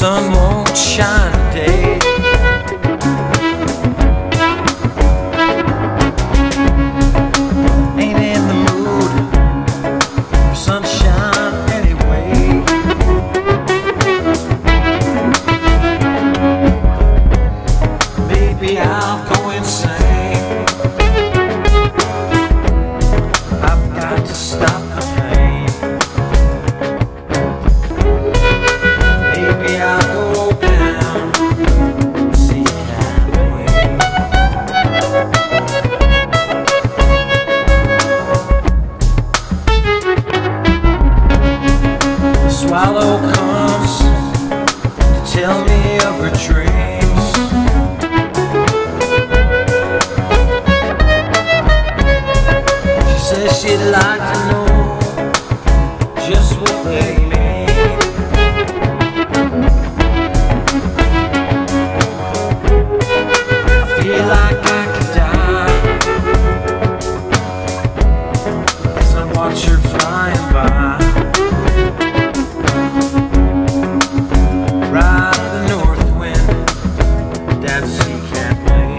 sun won't shine today. Ain't in the mood for sunshine anyway. Maybe I'll go insane. I've got to stop the pain. Maybe I'll go down and see Kathleen. The swallow comes to tell me of her dreams. She says she'd like to know just what they mean. I feel like I could die as I watch her flying by. Ride the north wind down to see Kathleen.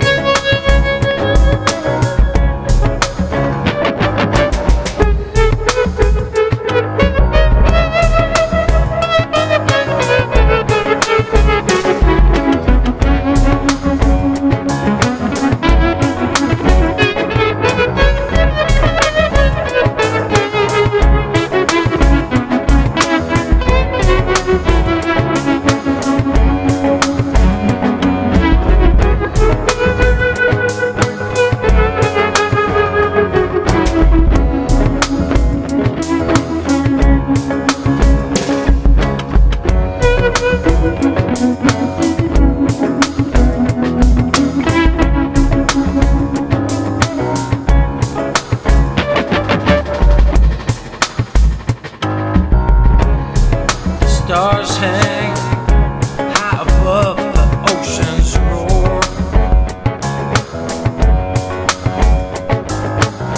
Stars hang high above the ocean's roar.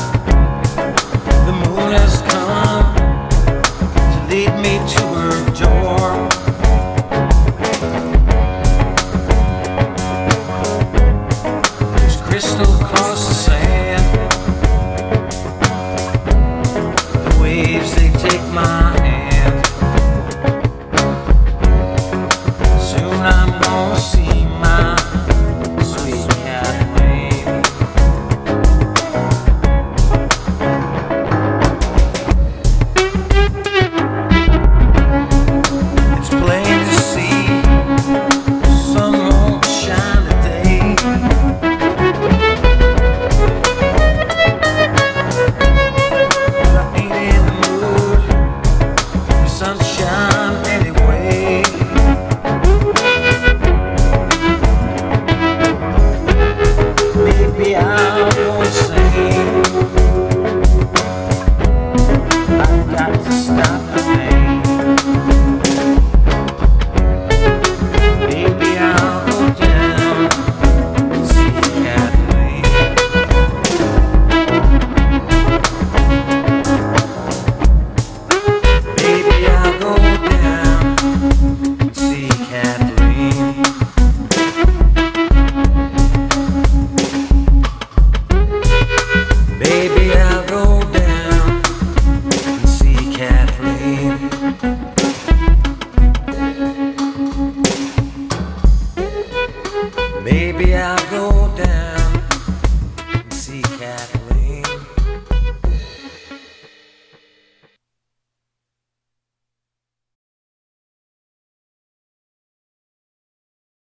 The moon has come to lead me to her door.